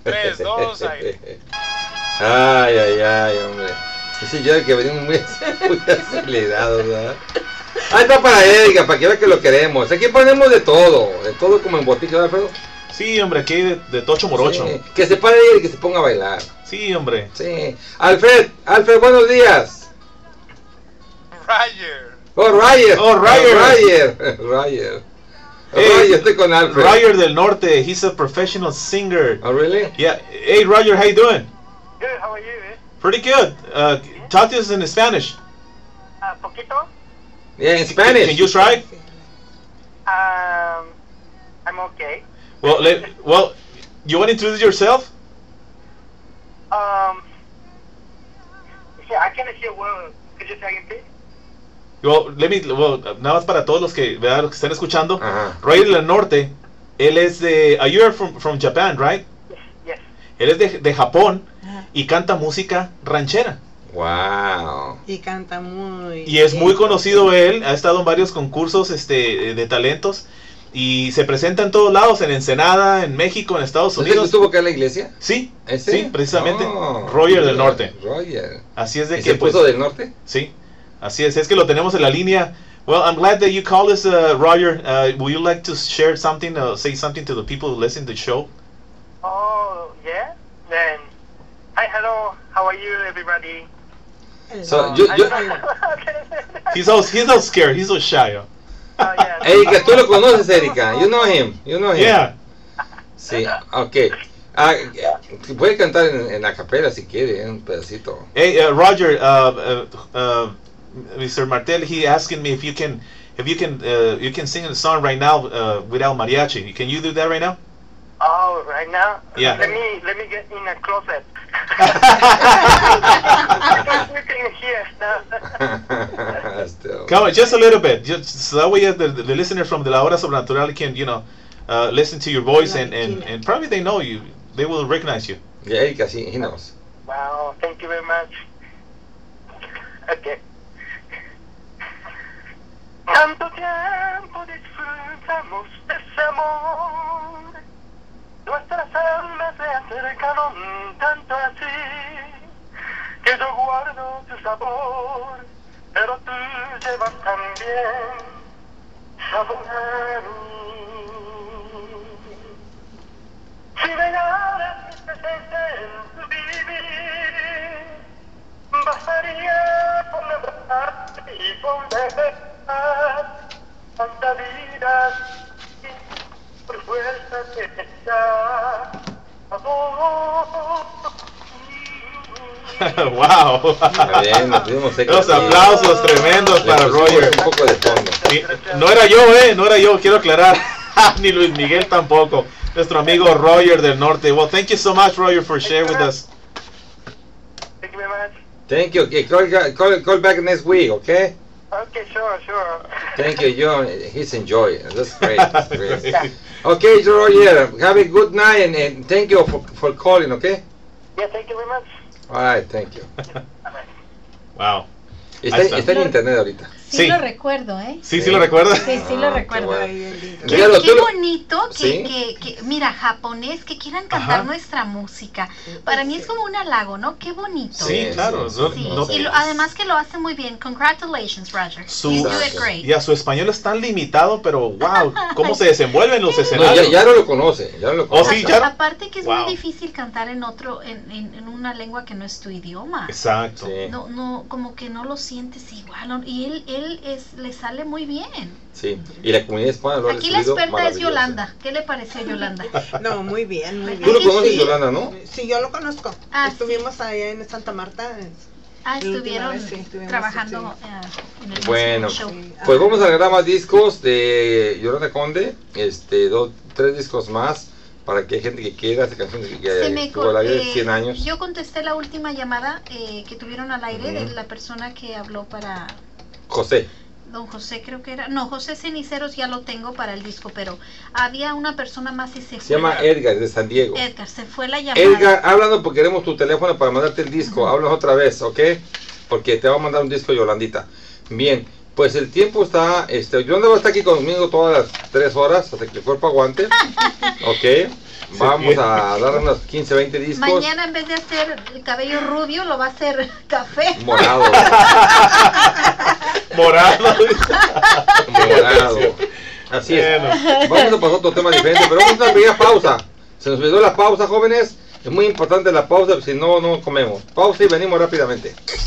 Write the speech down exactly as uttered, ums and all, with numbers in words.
tres, dos, aire. Ay, ay, ay, hombre. Dice yo que venimos muy, muy acelerados, ¿verdad? Ahí está para Edgar, para que vea que lo queremos. Aquí ponemos de todo, de todo como en botica, ¿verdad, Alfredo? Sí, hombre, aquí de, de tocho morocho. Sí, que se pare y que se ponga a bailar. Sí, hombre. Sí. Alfred, Alfred, buenos días. Roger. Oh, Roger. Oh, Roger. Oh, Roger. Roger. Hey, Roger, estoy con Alfred. Roger del Norte, he's a professional singer. Oh, really? Yeah. Hey, Roger, how you doing? Good, how are you, eh? Pretty good. Uh, talk to us in Spanish. Uh, poquito? Yeah, in Spanish. Can you try? Um, I'm okay. Well, let, well, you want to introduce yourself? Um, yeah, I can't hear well. Could you say again, please? Well, let me, well, nada más para todos los que, ¿verdad? Los que están escuchando. Ajá. Roger del Norte, él es de, uh, you're from, from Japan, right? Yes, yes. Él es de, de Japón y canta música ranchera. Wow. Y canta muy Y es bien. muy conocido él, ha estado en varios concursos este, de talentos y se presenta en todos lados, en Ensenada, en México, en Estados ¿Usted que Unidos. estuvo acá en la iglesia? Sí, ¿Ese? sí, precisamente. Oh, Roger del Norte. Roger. Así es de ¿Y que se puso pues, del norte? sí, así es, es que lo tenemos en la línea. Well, I'm glad that you called us, uh, Roger. Uh, would you like to share something, uh, say something to the people who listen to the show? Oh, yeah? Then, hi, hello. How are you, everybody? So, yo, yo, He's so, he's so scared, he's so shy. Oh, Oh, yeah. Erika, tú lo conoces, Erika. You know him. You know him. yeah. Sí, ok. Ah, puede cantar en, en la capela si quiere, un pedacito. Hey, uh, Roger, uh, uh, uh, Mister Martel, he asking me if you can, if you can, uh, you can sing a song right now uh, without mariachi. Can you do that right now? Oh, right now? Yeah. Let me, let me get in a closet. You can hear now. Still. Come on, just a little bit, just so that way the, the listener from the La Hora Sobrenatural can, you know, uh, listen to your voice and, and, and probably they know you, they will recognize you. Yeah, Erika, sí, he knows. Wow, thank you very much. Okay. Tanto tiempo disfrutamos de ese amor, nuestras almas se acercaron tanto así, que yo guardo tu sabor, pero tú llevas también sabor a mí. Si negaras mi presencia en tu vivir, bastaría con abrazarte y con verdad, tanta vida y por fuerza te da amor. Wow. Está bien, nos dimos eco. Los aplausos tremendos Le para pusimos Roger. un poco de fondo. Sí, no era yo, eh, no era yo, quiero aclarar. Ni Luis Miguel tampoco. Nuestro amigo Roger del Norte. Well, thank you so much, Roger, for sharing with us. Thank you very much. Thank you. Okay, call, call, call back next week, okay? Okay, sure, sure. Thank you, John. He's enjoying. That's great. That's great. Okay, Roger, have a good night and, and thank you for, for calling, okay? Yeah, thank you very much. All right, thank you. Wow. Está, Ahí está. está en internet ahorita. Sí, Sí. lo recuerdo, ¿eh? Sí, sí lo recuerdas. Sí, sí lo Ah, qué recuerdo. bueno. Ay, bendito. Qué, Míralo, qué tú lo- bonito que, ¿Sí? que, que, mira, japonés, que quieran cantar Ajá. nuestra música. Para mí es como un halago, ¿no? Qué bonito. Sí, Sí, claro. sí, no- Sí, no- y lo- además que lo hace muy bien. Congratulations, Roger. Su- You do it Exacto. great. Ya, su español es tan limitado, pero wow, cómo se desenvuelve en los No, escenarios. ya, ya no lo conoce, ya no lo Oh, conoce. sí, ya. Aparte que es Wow. muy difícil cantar en otro, en, en, en una lengua que no es tu idioma. Exacto. Sí, No, no, como que no lo sientes igual. ¿no? Y él, él es, le sale muy bien. sí. Y la comunidad hispana lo ha Aquí la recibido experta es maravilloso. Yolanda. ¿Qué le pareció Yolanda? No, muy bien, muy bien. Tú lo Aquí conoces, sí. Yolanda, ¿no? Sí, yo lo conozco. Ah, Estuvimos allá en Santa Marta. Ah, La última estuvieron vez, sí, estuvimos, trabajando sí. eh, en el Bueno, mismo show. Sí. pues vamos a grabar más discos de Yolanda Conde, este, dos, tres discos más, para que hay gente que quiera esta canción que, que Se me estuvo al co- aire eh, cien años. Yo contesté la última llamada eh, que tuvieron al aire Ujú. de la persona que habló para José. don José, creo que era. No, José Ceniceros ya lo tengo para el disco, pero había una persona más y se Se fue. llama Edgar, de San Diego. Edgar, se fue la llamada. Edgar, háblanos porque queremos tu teléfono para mandarte el disco. Háblanos otra vez, ¿ok? Porque te va a mandar un disco Yolandita. Bien, Pues el tiempo está, este, yo no voy a estar aquí conmigo todas las tres horas hasta que el cuerpo aguante. Ok. Vamos a dar unos quince, veinte discos. Mañana en vez de hacer el cabello rubio, lo va a hacer café. Morado. Morado. Morado. Así es. Bueno. Vamos a pasar a otro tema diferente, pero vamos a una pequeña pausa. Se nos olvidó la pausa, jóvenes. Es muy importante la pausa, si no, no comemos. Pausa y venimos rápidamente.